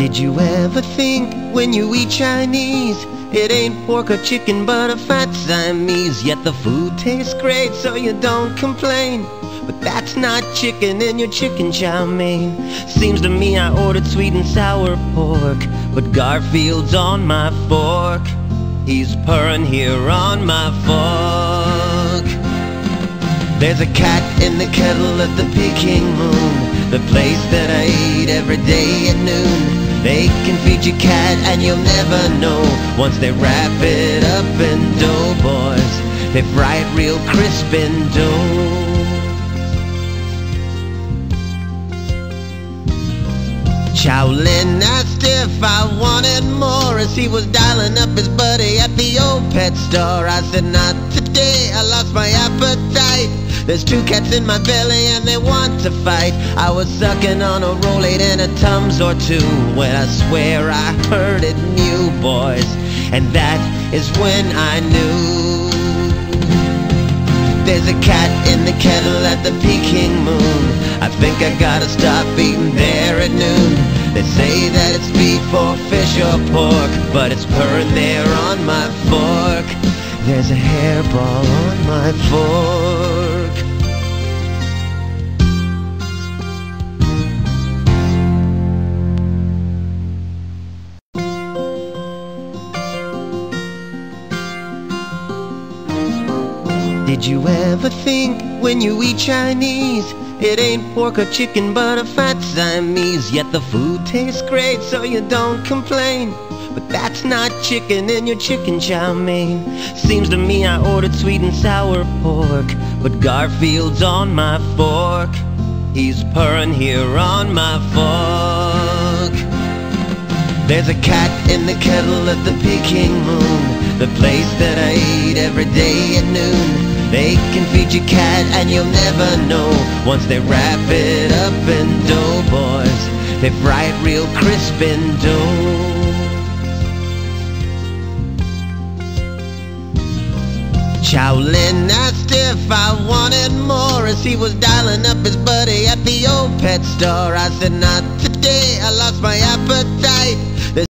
Did you ever think when you eat Chinese, it ain't pork or chicken but a fat Siamese? Yet the food tastes great so you don't complain. But that's not chicken in your chicken chow mein. Seems to me I ordered sweet and sour pork, but Garfield's on my fork. He's purring here on my fork. There's a cat in the kettle at the Peking Moon, the place that I eat every day at noon. They can feed your cat and you'll never know. Once they wrap it up in dough, boys, they fry it real crisp in dough. Shaolin asked if I wanted more as he was dialing up his buddy at the old pet store. I said, not today, I lost my appetite. There's two cats in my belly and they want to fight. I was sucking on a Rolade and a Tums or two when I swear I heard it new, boys. And that is when I knew. There's a cat in the kettle at the Peking Moon. I think I gotta stop eating there at noon. They say that it's beef or fish or pork, but it's purring there on my fork. There's a hairball on my fork. Did you ever think when you eat Chinese, it ain't pork or chicken but a fat Siamese? Yet the food tastes great so you don't complain. But that's not chicken in your chicken chow mein. Seems to me I ordered sweet and sour pork, but Garfield's on my fork. He's purring here on my fork. There's a cat in the kettle at the Peking Moon, the place that I eat every day at noon. They can feed your cat and you'll never know. Once they wrap it up in dough, boys, they fry it real crisp in dough. Shaolin asked if I wanted more as he was dialing up his buddy at the old pet store. I said, not today, I lost my appetite.